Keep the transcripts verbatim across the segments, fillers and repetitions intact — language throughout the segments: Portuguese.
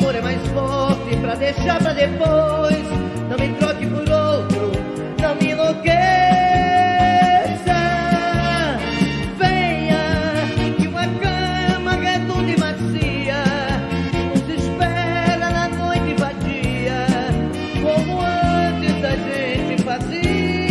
amor é mais forte pra deixar pra depois. Não me troque por outro, não me enlouqueça. Venha, que uma cama redonda e macia nos espera na noite vadia, como antes a gente fazia.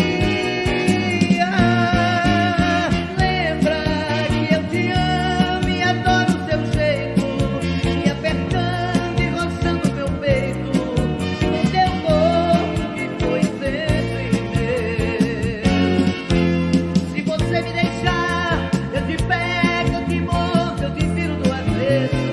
Lembra que eu te amo e adoro o seu jeito, me apertando e roçando meu peito, no teu corpo que foi sempre meu. Se você me deixar, eu te pego, eu te mordo, eu te viro do avesso.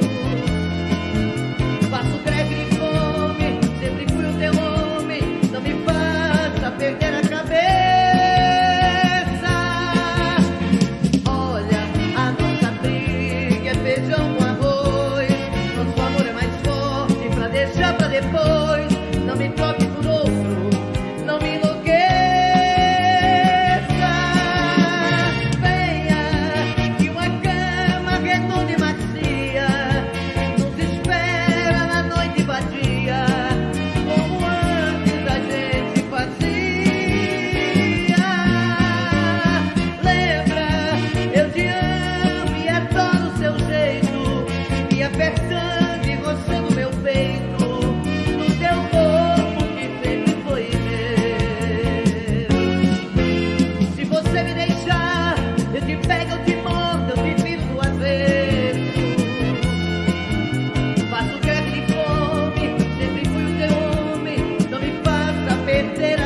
Faço greve de fome, sempre fui o teu homem, não me faça perder a cabeça. Olha, a nossa briga é feijão com arroz, nosso amor é mais forte pra deixar pra depois. Não me troque por outro, não me enlouqueça. Venha, que uma cama redonda e macia nos espera na noite vadia, como antes a gente fazia. Lembra, eu te amo e adoro o seu jeito, me apertando e roçando meu peito, no teu corpo que sempre foi meu. Se você me deixar, eu te pego, eu te mordo, eu te viro do avesso. Faço greve de fome, sempre fui o teu homem, não me faça perder a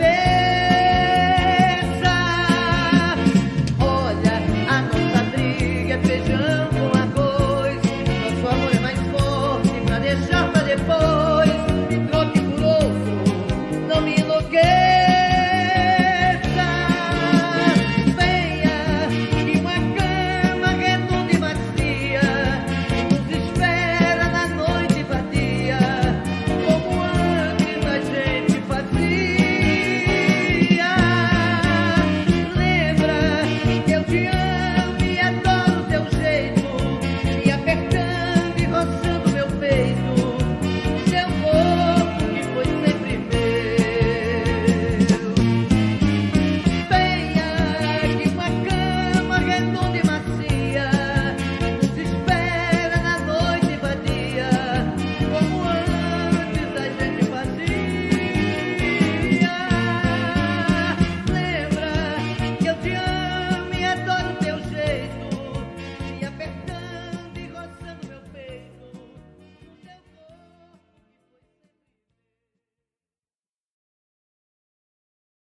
cabeça. Olha, a nossa briga é feijão com arroz, nosso amor é mais forte pra deixar pra depois. Me troque por outro, não me enlouqueça. Venha, que uma cama redonda e macia nos espera na noite vadia, como antes a gente fazia. Lembra que eu te amo e adoro o teu jeito, me apertando e roçando meu peito, teu corpo que foi sempre meu. Venha, que uma cama redonda